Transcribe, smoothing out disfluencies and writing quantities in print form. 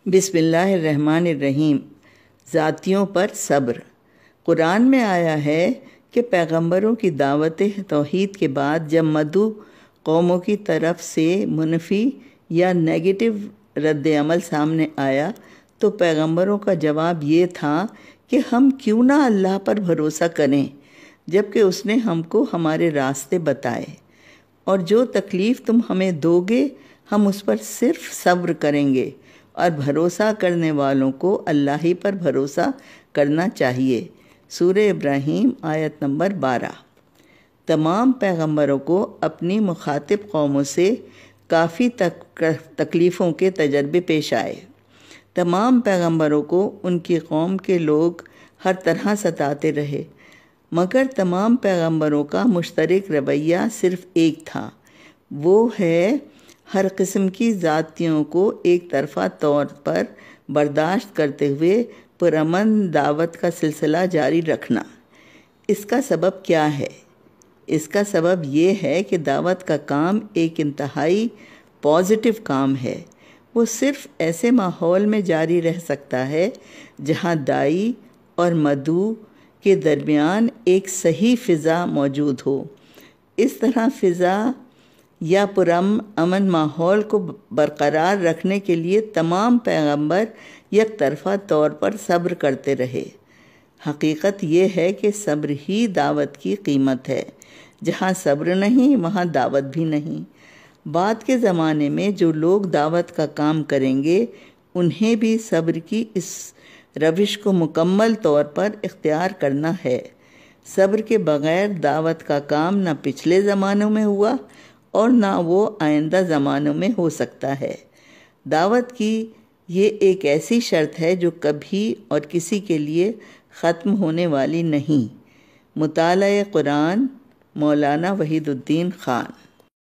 بسم اللہ الرحمن الرحیم۔ ذاتیوں پر صبر۔ قرآن میں آیا ہے کہ پیغمبروں کی دعوت توحید کے بعد جب مدعو قوموں کی طرف سے منفی یا نیگیٹو رد عمل سامنے آیا تو پیغمبروں کا جواب یہ تھا کہ ہم کیوں نہ اللہ پر بھروسہ کریں جب کہ اس نے ہم کو ہمارے راستے بتائے، اور جو تکلیف تم ہمیں دو گے ہم اس پر صرف صبر کریں گے، اور بھروسہ کرنے والوں کو اللہ ہی پر بھروسہ کرنا چاہیے۔ سورہ ابراہیم آیت نمبر 12۔ تمام پیغمبروں کو اپنی مخاطب قوموں سے کافی تکلیفوں کے تجربے پیش آئے۔ تمام پیغمبروں کو ان کی قوم کے لوگ ہر طرح ستاتے رہے، مگر تمام پیغمبروں کا مشترک رویہ صرف ایک تھا، وہ ہے ہر قسم کی ذاتیوں کو ایک طرفہ طور پر برداشت کرتے ہوئے پرامن دعوت کا سلسلہ جاری رکھنا۔ اس کا سبب کیا ہے؟ اس کا سبب یہ ہے کہ دعوت کا کام ایک انتہائی پازیٹیو کام ہے۔ وہ صرف ایسے ماحول میں جاری رہ سکتا ہے جہاں داعی اور مدعو کے درمیان ایک صحیح فضا موجود ہو۔ اس طرح فضا یا پرامن ماحول کو برقرار رکھنے کے لیے تمام پیغمبر یک طرفہ طور پر صبر کرتے رہے۔ حقیقت یہ ہے کہ صبر ہی دعوت کی قیمت ہے۔ جہاں صبر نہیں وہاں دعوت بھی نہیں۔ بعد کے زمانے میں جو لوگ دعوت کا کام کریں گے انہیں بھی صبر کی اس روش کو مکمل طور پر اختیار کرنا ہے۔ صبر کے بغیر دعوت کا کام نہ پچھلے زمانوں میں ہوا اور نہ وہ آئندہ زمانوں میں ہو سکتا ہے۔ دعوت کی یہ ایک ایسی شرط ہے جو کبھی اور کسی کے لیے ختم ہونے والی نہیں۔ مطالعہ قرآن، مولانا وحید الدین خان۔